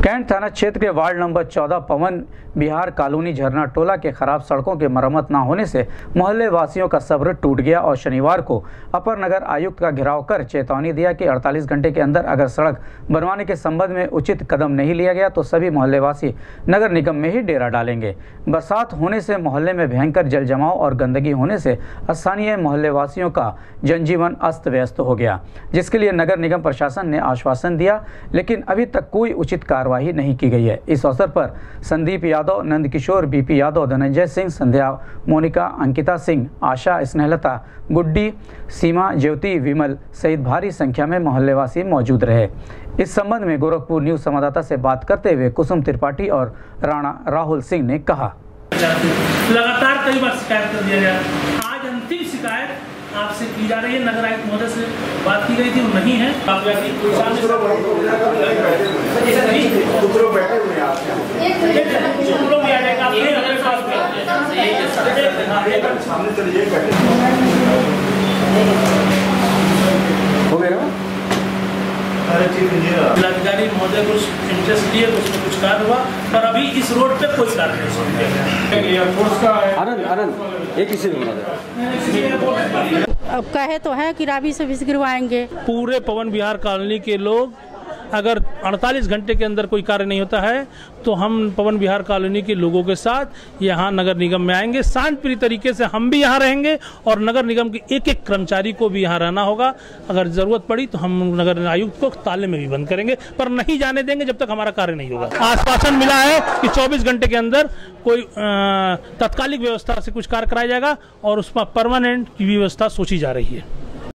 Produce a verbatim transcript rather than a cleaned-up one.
Cantt थाना क्षेत्र के वार्ड नंबर चौदह पवन बिहार कॉलोनी झरना टोला के खराब सड़कों के मरम्मत न होने से मोहल्ले वासियों का सब्र टूट गया और शनिवार को अपर नगर आयुक्त का घेराव कर चेतावनी दिया कि अड़तालीस घंटे के अंदर अगर सड़क बनवाने के संबंध में उचित कदम नहीं लिया गया तो सभी मोहल्ले वासी नगर निगम में ही डेरा डालेंगे। बरसात होने से मोहल्ले में भयंकर जल जमाव और गंदगी होने से स्थानीय मोहल्ले वासियों का जनजीवन अस्त व्यस्त हो गया, जिसके लिए नगर निगम प्रशासन ने आश्वासन दिया, लेकिन अभी तक कोई उचित कार्रवाई नहीं की गई है। इस अवसर पर संदीप यादव, नंदकिशोर, बीपी यादव, धनंजय सिंह, संध्या, मोनिका, अंकिता सिंह, आशा, स्नेहलता, गुड्डी, सीमा, ज्योति, विमल सहित भारी संख्या में मोहल्लेवासी मौजूद रहे। इस संबंध में गोरखपुर न्यूज संवाददाता से बात करते हुए कुसुम त्रिपाठी और राणा राहुल सिंह ने कहा, लगातार कई बार शिकायत कर दिया गया। आज अंतिम शिकायत आपसे की जा रही है। नगर आयुक्त महोदय से बात की गई थी, वो नहीं है। आप जिलाधिकारी महोदय को इंटरेस्ट लिए, उसमें कुछ कार्य हुआ, पर अभी इस रोड पे कोई कार्य नहीं। आनंद आनंद एक इसी अब कहे तो है कि रावी से विष गिरवाएंगे। पूरे पवन विहार कॉलोनी के लोग अगर अड़तालीस घंटे के अंदर कोई कार्य नहीं होता है तो हम पवन विहार कॉलोनी के लोगों के साथ यहाँ नगर निगम में आएंगे। शांतिप्रिय तरीके से हम भी यहाँ रहेंगे और नगर निगम के एक एक कर्मचारी को भी यहाँ रहना होगा। अगर जरूरत पड़ी तो हम नगर आयुक्त को ताले में भी बंद करेंगे, पर नहीं जाने देंगे जब तक हमारा कार्य नहीं होगा। आश्वासन मिला है कि चौबीस घंटे के अंदर कोई तात्कालिक व्यवस्था से कुछ कार्य कराया जाएगा और उस पर परमानेंट की व्यवस्था सोची जा रही है।